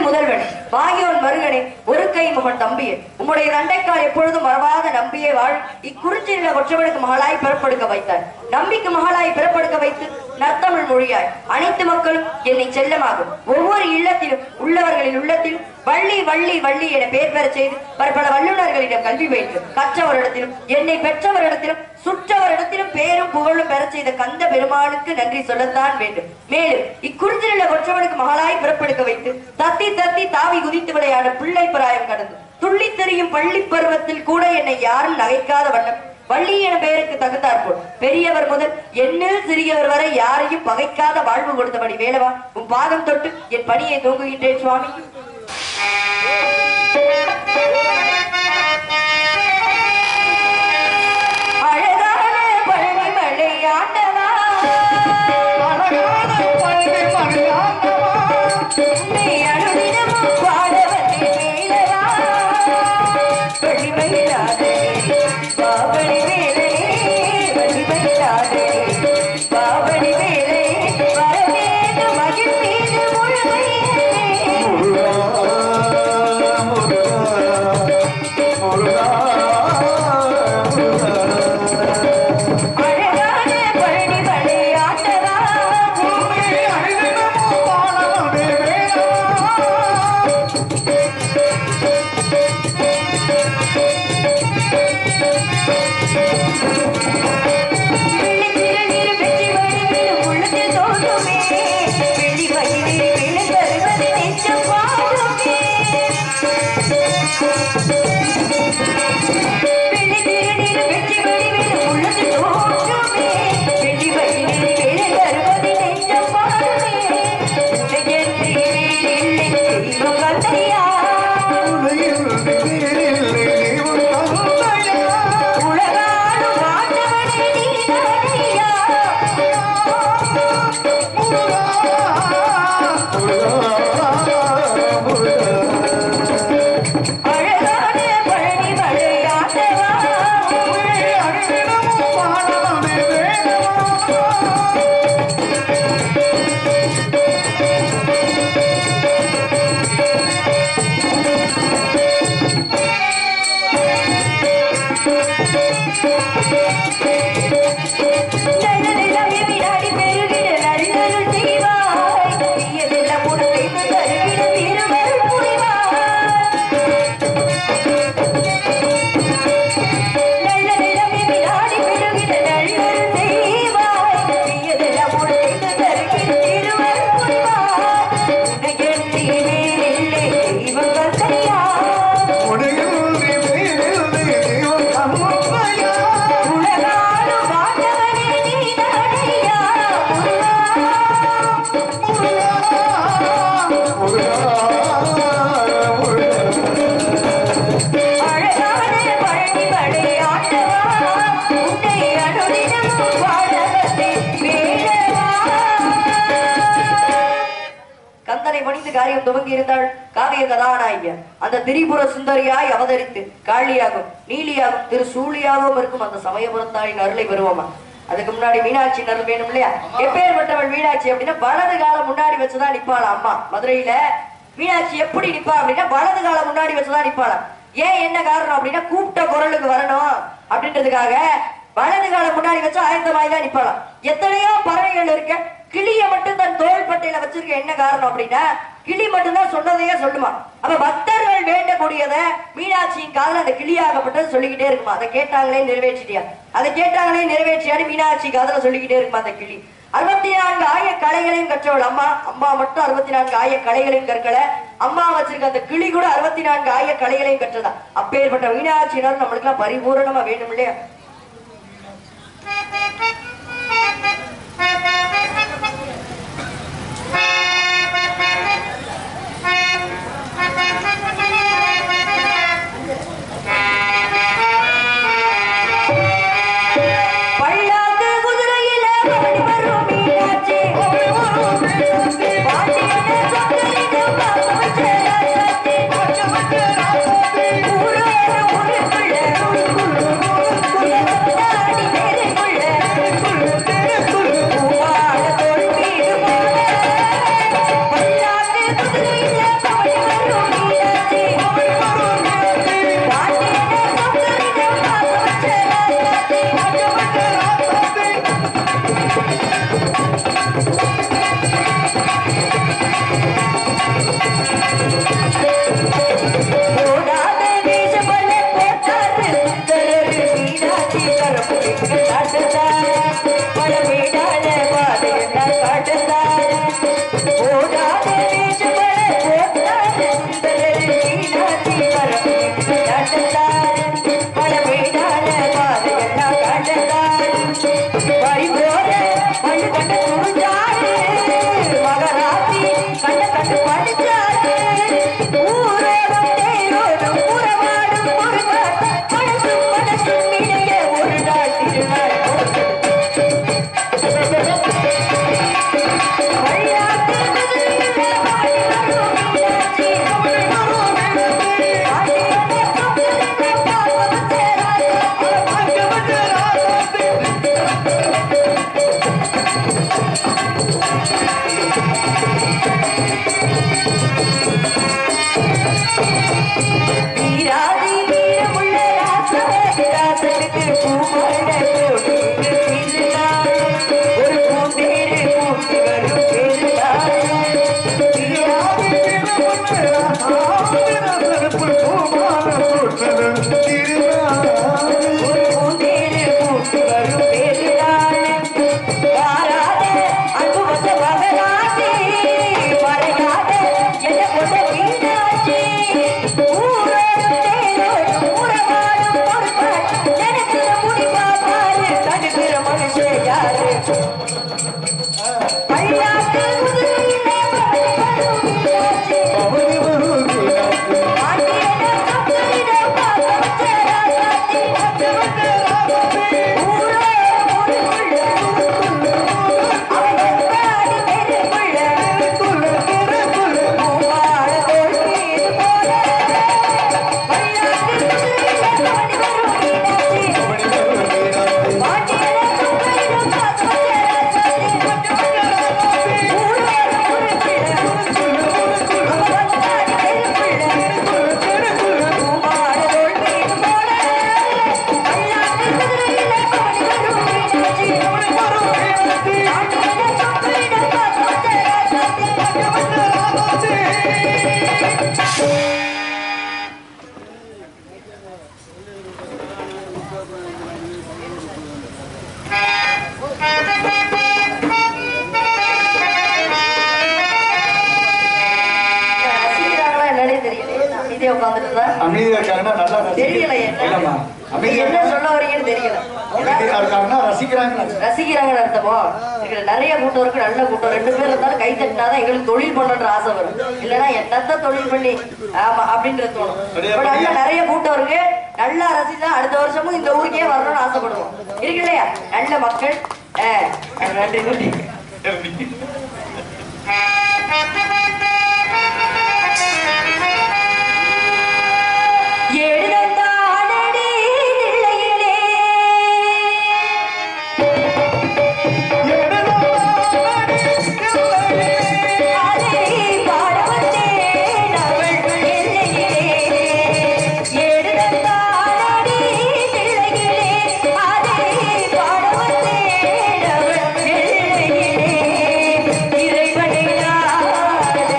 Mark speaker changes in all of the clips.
Speaker 1: முதல்வன் வாயோன் மருகனே ஒரு கை முகன் தம்பியே உம்முடைய தண்டைக்கால் எப்பொழுதும் மறவாத நம்பியே வாழ் இக்குறிஞ்சியில ஒற்றவனுக்கு மகளாய் பிறப்படுக்க வைத்தார். நம்பிக்கு மகளாய் பிறப்படுக்க வைத்து நற்தமிழ் மொழியாய் அனைத்து மக்களும் என்னை செல்லமாகும் ஒவ்வொரு இல்லத்திலும் உள்ளவர்களின் உள்ளத்திலும் வள்ளி வள்ளி வள்ளி என பெயர் பெற செய்து பல வல்லுநர்களிடம் கல்வி வைத்து கற்றவரிடத்திலும் என்னை பெற்றவரிடத்திலும் சுற்றவரிடத்திலும் பேரும் புகழும் பெற செய்த கந்த பெருமானுக்கு நன்றி சொல்லத்தான் வேண்டும். மேலும் இக்குறிஞ்சிலுள்ள ஒற்றவனுக்கு மகளாய் பிறப்படுக்க வைத்து தத்தி தத்தி தாவி குதித்து விளையாட பிள்ளை பிராயம் கடந்து துள்ளி தெரியும் பள்ளி பருவத்தில் கூட என்னை யாரும் நகைக்காத வண்ணம் வள்ளி என பெயருக்கு தகுந்தாற்போல் பெரியவர் முதல் என்னில் சிறியவர் வரை யாரையும் பகைக்காத வாழ்வு கொடுத்தபடி வேலவா உன் பாதம் தொட்டு என் பணியை தூங்குகின்றேன் சுவாமி. அழகான பழனி மலையாண்டவா அனுதினமும் பாடவத்தை வேலவா வழிமயிலாதே பாவடி வேலை வழிமயிலாதே பாவடி வேலை வரவேண்டு மகிழ் மீது துவங்கி இருந்தாள் காவிய கதாநாயகி. அந்த திரிபுர சுந்தரியாய் அவதரித்து காளியாகும் நீலியாகும் திரு சூழியாகவும் இருக்கும் அந்த சமயபுரத்தாயின் அருளை பெறுவோமா. அதுக்கு முன்னாடி மீனாட்சி அருள் வேணும் இல்லையா? எப்பேற்பட்டவள் மீனாட்சி அப்படின்னா வலது காலம் முன்னாடி வச்சுதான் நிப்பாளா அம்மா. மதுரையில மீனாட்சி எப்படி நிப்பா அப்படின்னா வலது காலம் முன்னாடி வச்சுதான் நிப்பாளா. ஏன் என்ன காரணம் அப்படின்னா கூப்பிட்ட குரலுக்கு வரணும் அப்படின்றதுக்காக வலது காலம் முன்னாடி வச்சு ஆயத்தமாய் தான் நிப்பாளாம். எத்தனையோ பறவைகள் இருக்க கிளிய மட்டும் தன் தோள்பட்டையில வச்சிருக்க என்ன காரணம் அப்படின்னா கிளி மட்டும்தான் சொன்னதையே சொல்லுமா. அப்ப பக்தர்கள் வேண்டக்கூடியத மீனாட்சியின் காதல அந்த கிளியாகப்பட்டது சொல்லிக்கிட்டே இருக்குமா. அதை கேட்டாங்களே நிறைவேற்றிட்டியா, அதை கேட்டாங்களே நிறைவேற்றியாரு மீனாட்சி காதல சொல்லிக்கிட்டே இருக்குமா அந்த கிளி. 64 ஆய கலைகளையும் கற்றவள் அம்மா. அம்மா மட்டும் 64 ஆய கலைகளையும் கற்கல, அம்மா வச்சிருக்க அந்த கிளி கூட 64 ஆய கலைகளையும் கற்றதா. அப்பேற்பட்ட மீனாட்சியினர் நம்மளுக்கு எல்லாம் பரிபூரணமா வேணும் இல்லையா.
Speaker 2: Thank you.
Speaker 1: ரசிக்கிறாங்கன்னு அர்த்தமோ? நிறைய கூட்டம் இருக்கு, நல்ல கூட்டம். 2 பேர் இருந்தாலும் கை தட்டினாதான் எங்களுக்கு தொழில் பண்ணன்ற ஆசை வரும். இல்லைன்னா என்னத்தான் தொழில் பண்ணி ஆமா அப்படின்றது தோணும். நல்ல நிறைய கூட்டம் இருக்கு, நல்லா ரசிச்சா அடுத்த வருஷமும் இந்த ஊருக்கே வரணும்னு ஆசைப்படுவோம். இருக்கு இல்லையா? நல்ல மக்கள். நன்றி நன்றி.
Speaker 2: இறைவனை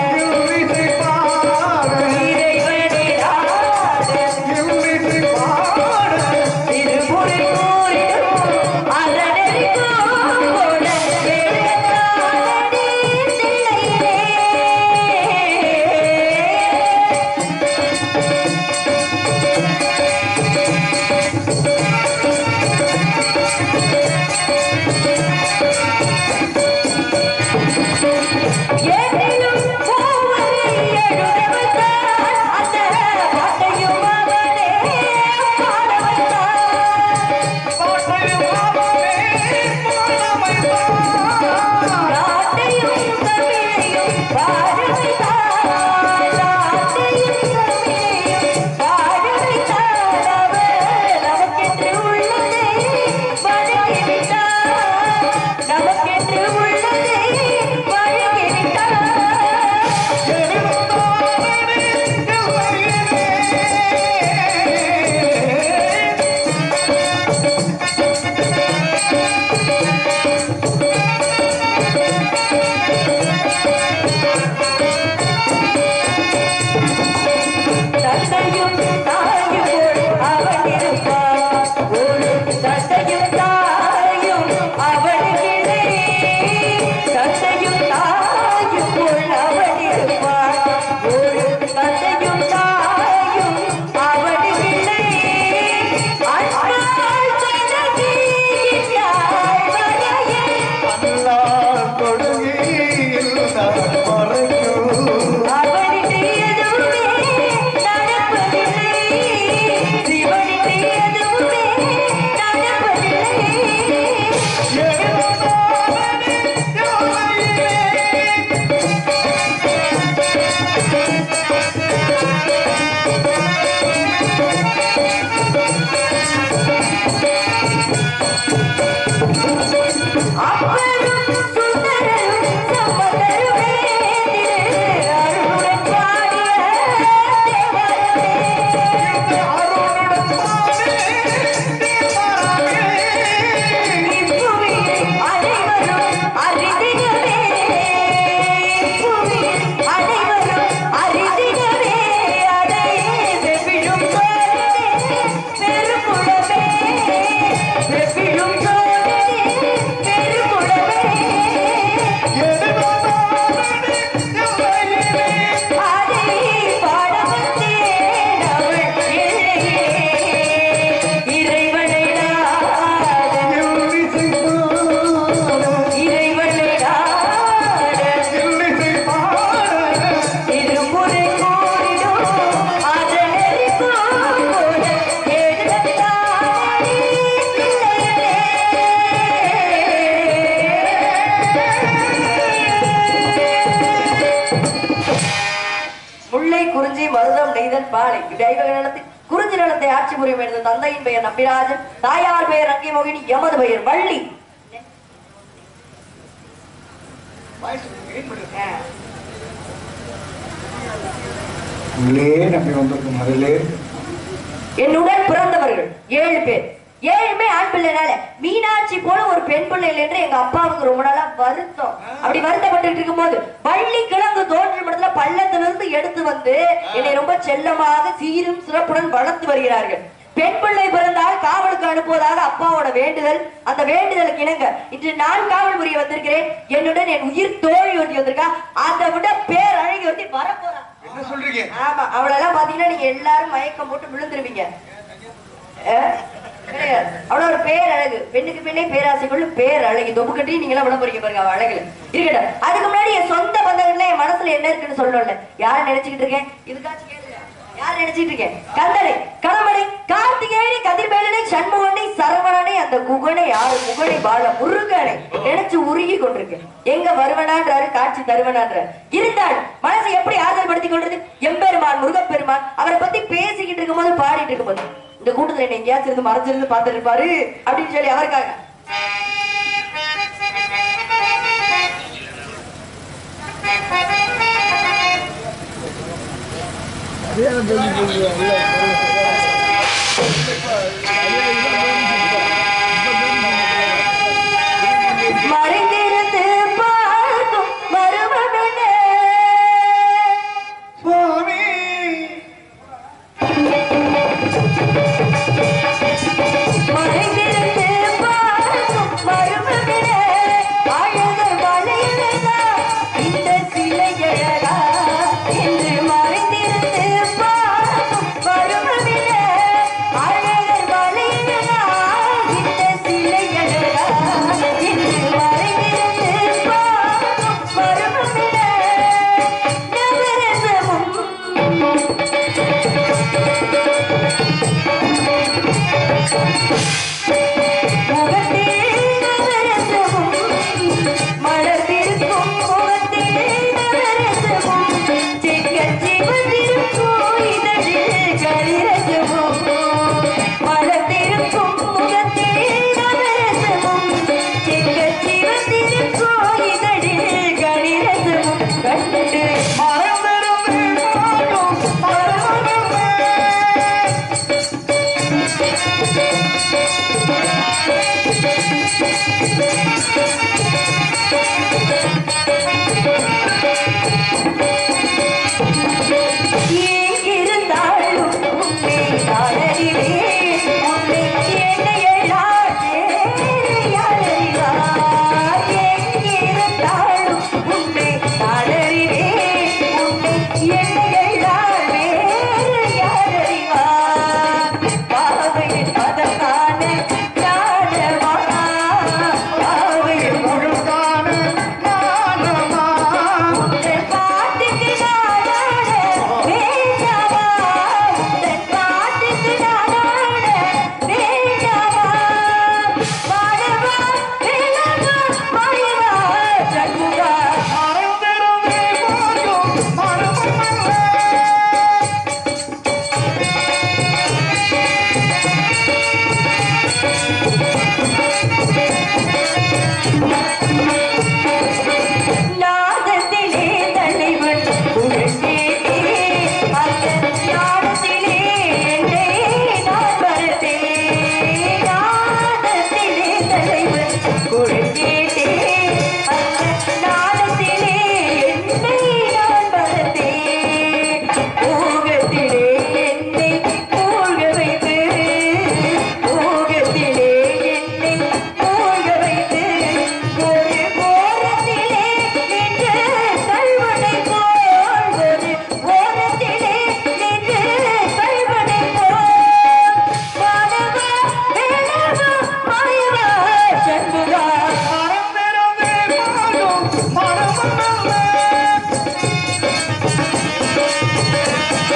Speaker 1: குறிஞ்சி நிலத்தை ஆட்சி புரியும் எனது தந்தையின் பெயர் நம்பிராஜன், தாயார் பெயர் அங்கி மோகினி, எமது பெயர் வள்ளி. என்னுடன் பிறந்தவர்கள் 7 பேர். 7மே ஆண் பிள்ளைனால மீனாட்சி போல ஒரு பெண் பிள்ளை என்று எங்க அப்பாவுக்கு ரொம்ப நாளா வருத்தம். அப்படி வருத்தப்பட்டு இருக்கும் போது வள்ளி கிழங்கு தோன்றும் இடத்துல பள்ளத்திலிருந்து எடுத்து வந்து என்னை ரொம்ப செல்லமாக சீரும் சிறப்புடன் வளர்த்து வருகிறார்கள். பெண் பிள்ளை பிறந்தால் காவலுக்கு அனுப்புவதாக அப்பாவோட வேண்டுதல். அந்த வேண்டுதலுக்கு இணங்க இன்று நான் காவல் புரிய வந்திருக்கிறேன். என்னுடன் என் உயிர் தோழி ஒட்டி வந்திருக்கா. அதை விட பேர் அழகி ஒட்டி வரப்போறா.
Speaker 2: என்ன சொல்றீங்க?
Speaker 1: ஆமா, அவளெல்லாம் பாத்தீங்கன்னா நீங்க எல்லாரும் மயக்கம் போட்டு விழுந்துருவீங்க. அவ்வளவு ஒரு பேர் அழகு. பெண்ணுக்கு பெண்ணே பேராசைக்குள்ள பேர் அழகி தொப்பு கட்டி நீங்க எல்லாம் விட போறீங்க பாருங்க. அவ அழகுல இருக்கட்டும். அதுக்கு முன்னாடி என் சொந்த பந்தங்கள்ல என் மனசுல என்ன இருக்குன்னு சொல்லணும்ல. யாரை நினைச்சுக்கிட்டு இருக்கேன்? இதுக்காச்சும் கேளுங்க. யாரை நினைச்சிட்டு இருக்கேன்? கந்தனை, கடம்பனை, கார்த்திகேயனை, கதிர்வேலனை, சண்முகனை, சரவணனை, அந்த குகனை, யாரு குகனை, பால முருகனை நினைச்சு உருகி கொண்டிருக்கேன். எங்க வருவனான்றாரு, காட்சி தருவனான்றாரு. இருந்தால் மனசை எப்படி ஆதரப்படுத்திக் கொள்றது? எம்பெருமான் முருகப்பெருமான் அவரை பத்தி பேசிக்கிட்டு இருக்கும் போது பாடிட்டு இருக்கும் போது இந்த கூட்டத்துல என்ன எங்கேயாச்சும் இருந்து மறைஞ்சிருந்து பார்த்துட்டு இருப்பாரு அப்படின்னு சொல்லி அவருக்காக மறைந்திருந்து பார்க்கும் மருமகனே சுவாமி, மறைந்திருந்து பார்க்கும் மருமகனே அழகு வளையலா இந்த சிலை அழகா என்று மறைந்திருந்து பார்க்கும் மருமகனே அழகு வளையலா இந்த சிலை அழகா என்று மறைந்திருந்து பார்க்கும் மருமகனே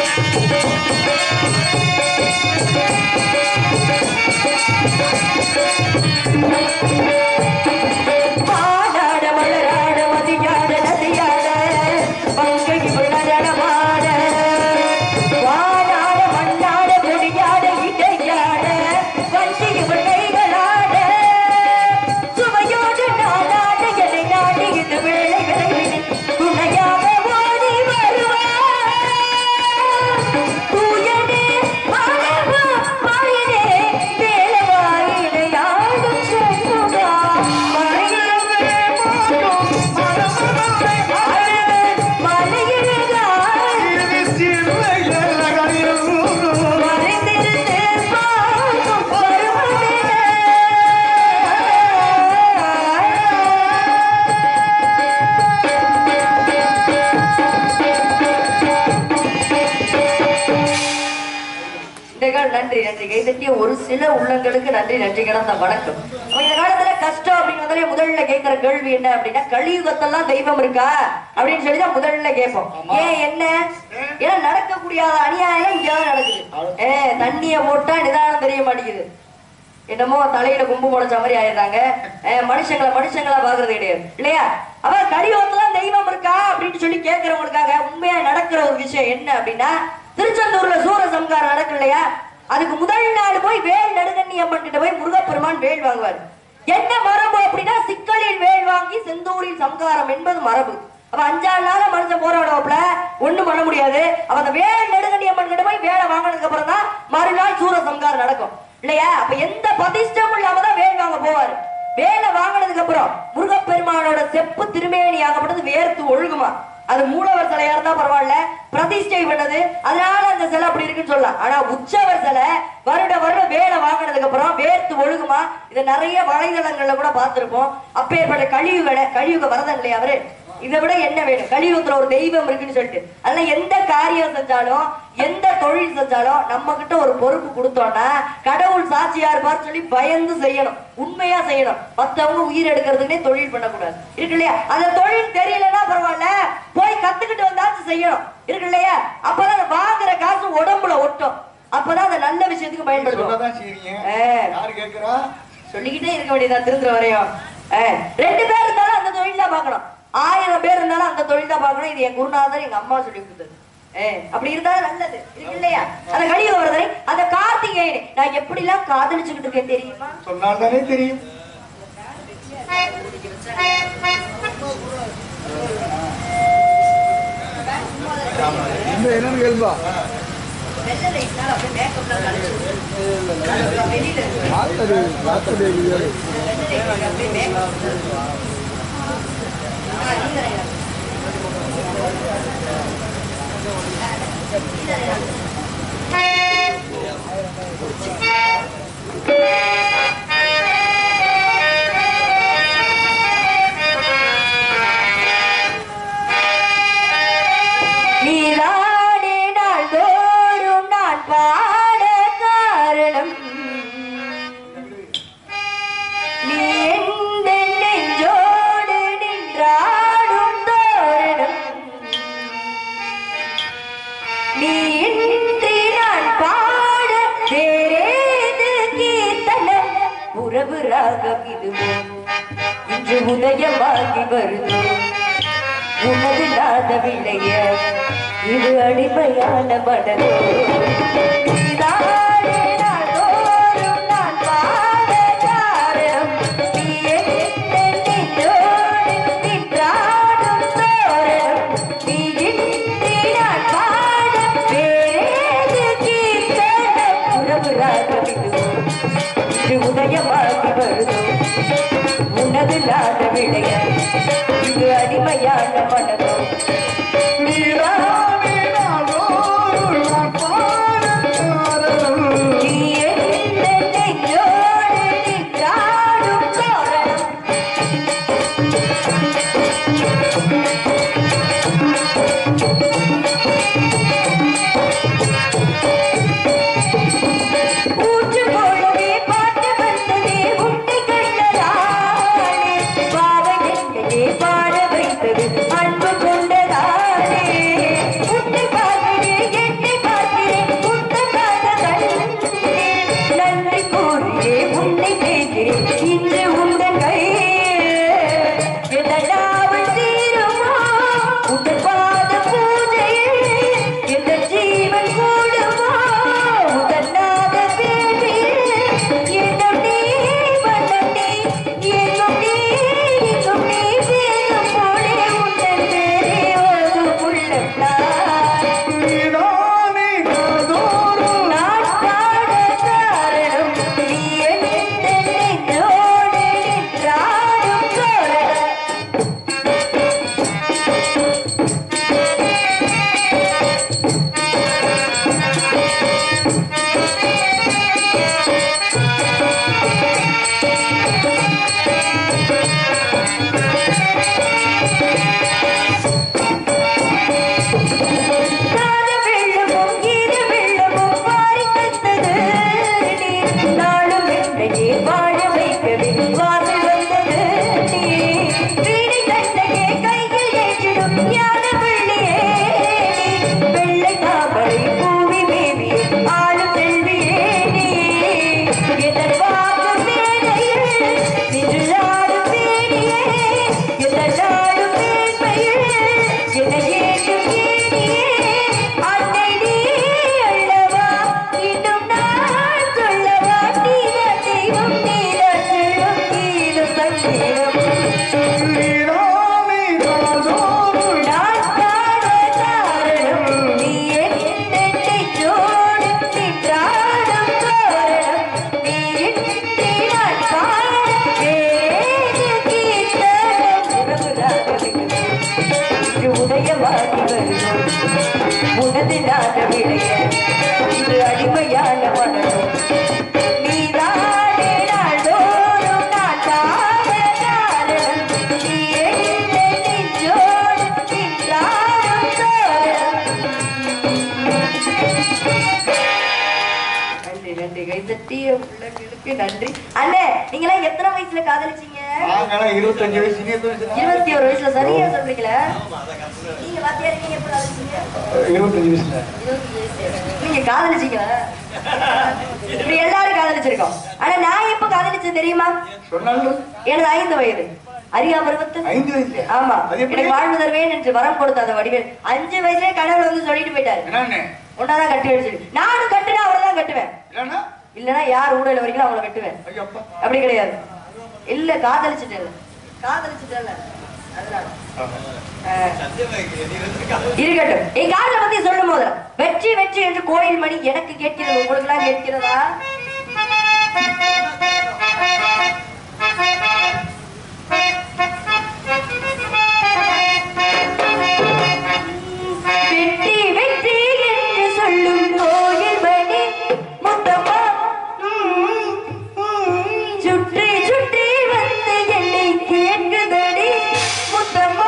Speaker 1: நன்றி நன்றி கைதட்டிய ஒரு சில உள்ளங்களுக்கு நன்றி நன்றி கிடந்த வணக்கம். இந்த காலத்துல கஷ்டம் அப்படின்னு முதல்ல கேட்கிற கேள்வி என்ன அப்படின்னா கலியுகத்தெல்லாம் தெய்வம் இருக்கா அப்படின்னு சொல்லிதான் முதல்ல கேட்போம். ஏன் என்ன ஏன்னா நடக்கக்கூடிய அநியாயம் இங்கதான் நடக்குது. தண்ணிய போட்டா நிதானம் தெரிய மாட்டேங்குது. என்னமோ தலையில கும்பு முளைச்ச மாதிரி ஆயிடுறாங்க. மனுஷங்களா பாக்குறது கிடையாது இல்லையா? அவ கலியுகத்தெல்லாம் தெய்வம் இருக்கா அப்படின்னு சொல்லி கேட்கிறவங்களுக்காக உண்மையா நடக்கிற ஒரு விஷயம் என்ன அப்படின்னா திருச்செந்தூர்ல சூரசம்காரம் நடக்கு இல்லையா? அதுக்கு முதல் நாள் போய் வேல் நடுங்கண்ணி அம்மன் கிட்ட போய் முருகப்பெருமான் வேல் வாங்குவார். என்ன மரபு அப்படின்னா சிக்கலில் வேல் வாங்கி செந்தூரில் சம்காரம் என்பது மரபு. அவ 5 நாள மனுஷன் போராடுவாப்ல ஒண்ணும் பண்ண முடியாது. அவ அந்த வேல் நடுங்கண்ணி அம்மன் கிட்ட போய் வேலை வாங்கினதுக்கு அப்புறம் தான் மறுநாள் சூரசம்காரம் நடக்கும் இல்லையா? அப்ப எந்த பதிஷ்டமும் இல்லாமதான் வேல் வாங்க போவாரு. வேலை வாங்கினதுக்கு அப்புறம் முருகப்பெருமானோட செப்பு திருமேனி ஆகப்பட்டது வேர்த்து ஒழுகுமா. அது மூலவர் சிலையா இருந்தா பரவாயில்ல, பிரதிஷ்டை பண்ணது அதனால அந்த சிலை அப்படி இருக்குன்னு சொல்லலாம். ஆனா உற்சவர் சிலை வருடம் வேலை வாங்கினதுக்கு அப்புறம் வேர்த்து ஒழுகுமா. இதை நிறைய வலைதளங்கள்ல கூட பார்த்திருப்போம். அப்பேற்பட்ட கலியுக வரதன் இல்லையா அவரு? இதை விட என்ன வேணும்? கலியுகத்துல ஒரு தெய்வம் இருக்குன்னு சொல்லிட்டு அதெல்லாம் எந்த காரியம் செஞ்சாலும் எந்த தொழில் செஞ்சாலும் நம்ம கிட்ட ஒரு பொறுப்பு கொடுத்தோம்னா கடவுள் சாட்சியா இருப்பார் சொல்லி பயந்து செய்யணும், உண்மையா செய்யணும். மத்தவங்க உயிர் எடுக்கிறதுனே தொழில் பண்ணக்கூடாது இருக்கு இல்லையா? அந்த தொழில் தெரியலன்னா பரவாயில்ல, போய் கத்துக்கிட்டு வந்தாச்சும் செய்யணும் இருக்கு இல்லையா? அப்பதான் வாங்குற காசு உடம்புல ஒட்டும். அப்பதான் அந்த நல்ல விஷயத்துக்கு பயன்படுத்தும். சொல்லிக்கிட்டே இருக்க வேண்டியதான் திருந்துற வரையும். 2 பேர் இருந்தாலும் அந்த தொழில் தான் பார்க்கணும், 1000 பேர் இருந்தாலும் அந்த தொழில் தான் பார்க்கணும். இது என் குருநாதர் எங்க அம்மா சொல்லி கொடுத்தது. அப்படி இருந்தாலும் நல்லது இருக்கு இல்லையா? அந்த கலியுக வரதனை அந்த கார்த்திகேயனை நான் எப்படி எல்லாம் காதலிச்சுக்கிட்டு இருக்கேன் தெரியுமா?
Speaker 2: சொன்னால்தானே தெரியும். என்னன்னு கேள்வா
Speaker 1: இன்று உதயமாகி வருது உனது நாத விளைய இது அடிமையான மனதோ உதயமாகி வருது உனது நாத விளைய இது அடிமையான மனதோ பாட வைத்தது அன்பு விடைய இது அடிமையான மனம் நீதானே நாள்தோறும் நான் காண காரணம் நீ எழுந்த நெஞ்சோடு நின்றாடும் தோரணம். நன்றி நன்றி கைதட்டிய உள்ளங்களுக்கு நன்றி. அண்ணே நீங்களாம் எத்தனை வயசுல காதலிச்சீங்க?
Speaker 2: 25 வயசு
Speaker 1: 21 வயசுல. சரியா சொல்றீங்களா? நீங்க வாத்தியார் நீங்க எப்ப காதலிச்சீங்க?
Speaker 2: 25 வயசுல.
Speaker 1: நீங்க காதலிச்சீங்களா? இப்படி எல்லாரும் காதலிச்சிருக்கோம். ஆனா நான் எப்ப காதலிச்சது தெரியுமா?
Speaker 2: சொன்னாலும்
Speaker 1: எனது 5 வயது அறியா பருவத்து
Speaker 2: 5 வயசுல.
Speaker 1: ஆமா எனக்கு வாழ்வு தருவேன் என்று வரம் கொடுத்த அந்த வடிவேல் 5 வயசுலயே கடவுள் வந்து சொல்லிட்டு போயிட்டாரு.
Speaker 2: என்னன்னு
Speaker 1: ஒன்னாதான் கட்டி வச்சு நானும் கட்டுனா அவரைதான் கட்டுவேன். இல்லன்னா யார் ஊழல வரைக்கும் அவங்கள வெட்டுவேன். அப்படி கிடையாது. இல்ல காதலிச்சுட்டேன் அதனால இருக்கட்டும். என் காதலை பத்தி சொல்லும் போது வெற்றி வெற்றி என்று கோயில் மணி எனக்கு கேட்கிறது, உங்களுக்கு எல்லாம் கேட்கிறதா? வெற்றி வெற்றி என்று சொல்லும் கோயில் மணி முத்தம்மா சுற்றி சுற்றி வந்து என்னை கேட்குதடி முத்தம்மா.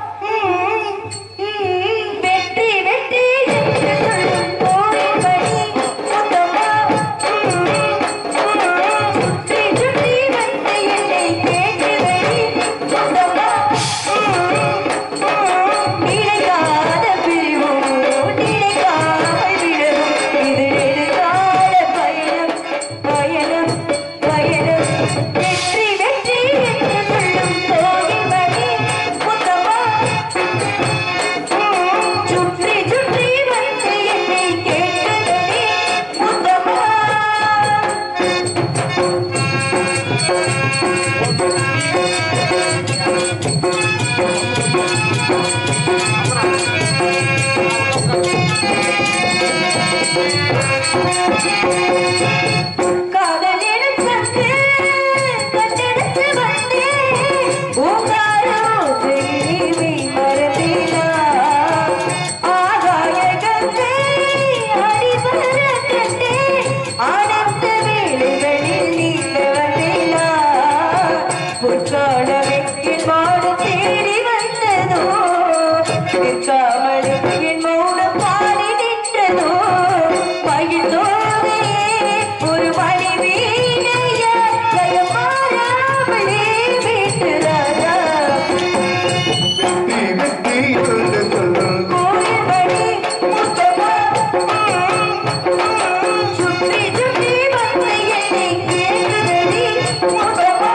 Speaker 1: வெற்றி வெற்றி என்று சொல்லும் கோயில் மணி முத்தம்மா சுற்றி சுற்றி வந்து என்னை கேட்குதடி முத்தம்மா. நினைக்காத பிரிவும் நினைக்காமல் விடவும் இது நெடுங்கால பயணம் பயணம் பயணம். வெற்றி வெற்றி என்று சொல்லும் கோயில் மணி முத்தம்மா சுற்றி சுற்றி வந்து என்னை கேட்குதடி முத்தம்மா. காதல் எனும் சங்கு கண்டெடுத்து வந்தேன் பூங்காரோசை நீ மறந்தேனா ஆகாய கங்கை அடிபர கண்டேன் ஆனந்த வேளைகளில் நீந்த வந்தேனா பொற்காலமே என் வாடு தேடி வந்ததோ நிற்காமலும் என் மௌனம் பாடி நின்றதோ மகிழ்ந்தோகையே ஒரு மணி வீணைய ஜயம் மாறாமலே வீட்டு ராஜா கோயில் மணி முத்தம்மா சுற்றி சுற்றி வந்து என்னை கேட்குதடி முத்தம்மா.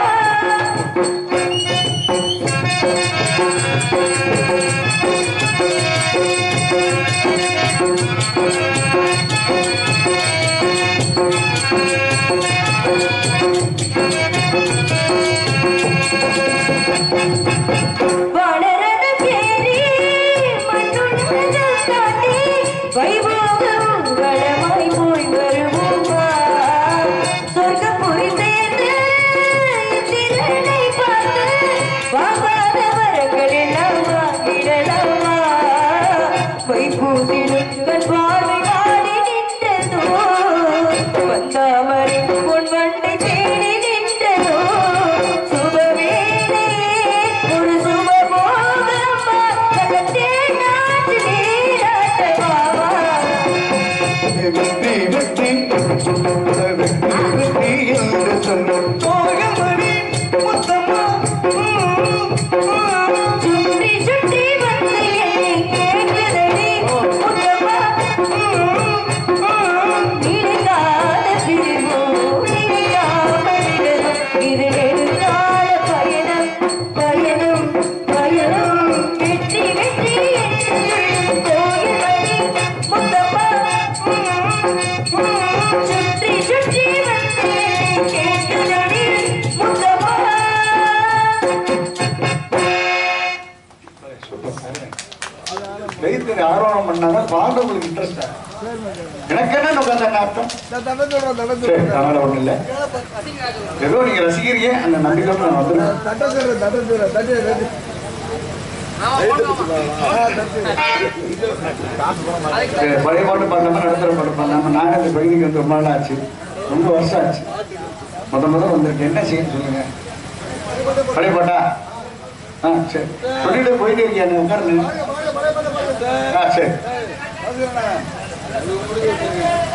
Speaker 1: வளரத தேரி மண்ணுலகம் தாண்டி வைபோகம் வளமாய் போய் வருவோமா சொர்க்கப்புரி சேர்ந்து இந்திரனை பார்த்து வாங்காத வரங்கள் எல்லாம் வாங்கிடலாமா வைப்பூசிலும் கண் பார்வை நாடி நின்றதோ வந்தாமரை பொன் வண்டை தேடி நின்றதோ சுபவேளையே ஒரு சுபபோகமா கலத்தே நாட்டு நீராட்டமாவா.
Speaker 2: வெற்றி வெற்றி வெற்றி என்று சொல்லும் கோயில் மணி முத்தம்மா
Speaker 1: சுற்றி சுற்றி வந்து என்னை கேட்குதடி முத்தம்மா. நினைக்காத பிரிவோ நினைக்காமல் விடவும் இது நெடுங்கால பயணம் பயணம் பயணம். வெற்றி வெற்றி என்று சொல்லும் கோயில் மணி முத்தம்மா சுற்றி சுற்றி வந்து என்னை கேட்குதடி முத்தம்மா.
Speaker 2: கைத்தறி ஆரோணம் பண்ணாங்க பாடுறவங்களுக்கு இன்ட்ரெஸ்டா எனக்கு என்ன உட்காந்து அர்த்தம் சரி, அதனால ஒண்ணும் இல்ல ஏதோ நீங்க ரசிக்கிறீங்க அந்த நம்பிக்கை நான் வந்துடுறேன். பழைய பாட்டு பாடாம நடத்துற பாட்டு பாடாம நாங்கள் இந்த பகுதிக்கு வந்து ரொம்ப நாள் ஆச்சு, ரொம்ப வருஷம் ஆச்சு. முதல் வந்திருக்கு, என்ன செய்யணும் சொல்லுங்க. பழைய பாட்டா? ஆ சரி, சொல்லிட்டு போயிட்டு இருக்கியா? உட்காருங்க. ஆ சரி.